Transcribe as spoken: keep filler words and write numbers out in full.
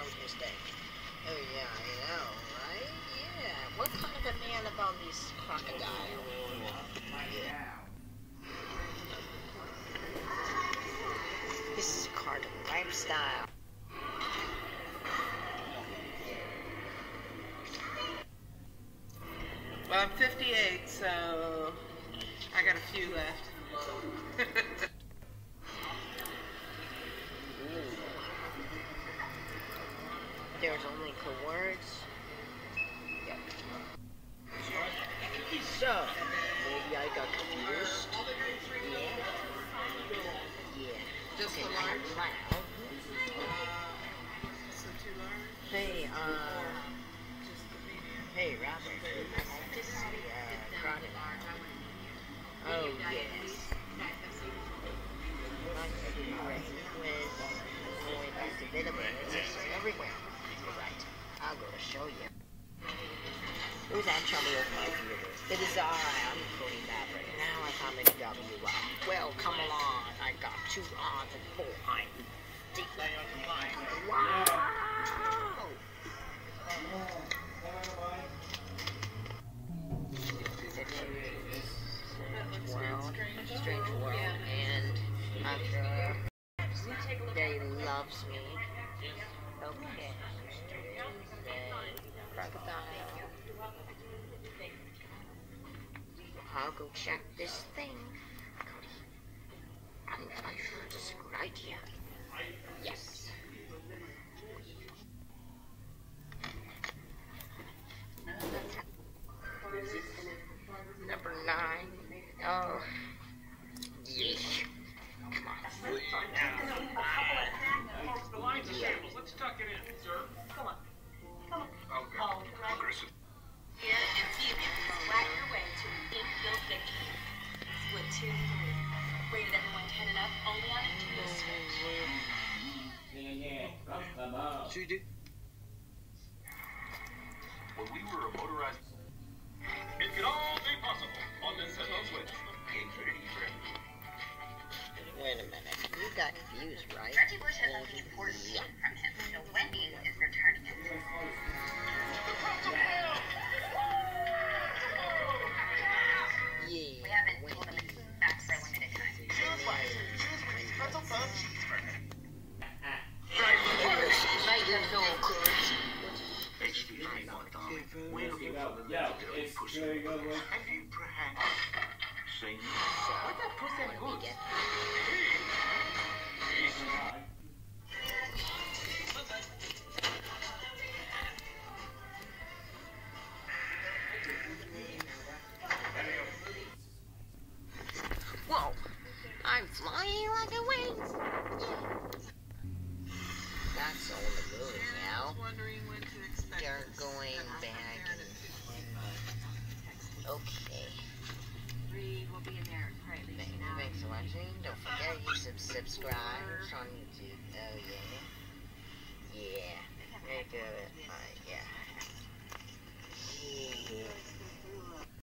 from his day. Oh yeah, I know, right? Yeah. What kind of a man about this crocodile? Yeah. This is Carter lifestyle. Well, I'm fifty-eight, so I got a few left. There's only two words. Yep. So, maybe I got confused. Yeah. Yeah. Just okay, the large? Right. So too large? Hey, uh... Just the medium? Hey, Robert. I like to see, uh, crocodile. Oh, yes. Like the rain with going back to vitamins everywhere. Right. I'll go to show you. Who's actually with my viewers? It is I, I'm Cody Maverick. Now I found a W up. Well, come along. I got two odds and four I'm deep. Wow! World, strange world, and after they loves me. Okay. Then crocodile. I'll go check this thing. Cody, I'm not sure this is a good idea. Yes. Number nine. Oh. Yeesh. Come on. The lines are shambles. Let's tuck it in, sir. Come on. Come on. Oh, aggressive. Here and see if you can flat your way to an ink-filled victory. Split two three. Rated everyone ten and up, only on Nintendo Switch. She did. When we were a motorized... It could all be possible on Nintendo Switch. Infinity Friend. Wait a minute. You got views, right? Reggie Bush has something important to learn from him, so Wendy is returning it. Yeah. We haven't told them it's back for a limited time. Choose life. Choose Reese's Pretzel Bun Cheeseburger. Like that no courage. H D three one darling. We're looking for the Yeah, legendary it's Puss in very good. Boots. Have you perhaps seen So, What's that Puss in let me Boots? get Whoa! I'm flying like a wing. That's on the moon now. Wondering when to expect They're this. going back and... Okay. Reed will be in there currently. Thanks for watching. Don't forget you sub subscribe on YouTube. Oh yeah. Yeah. Make it. Uh, yeah. Yeah.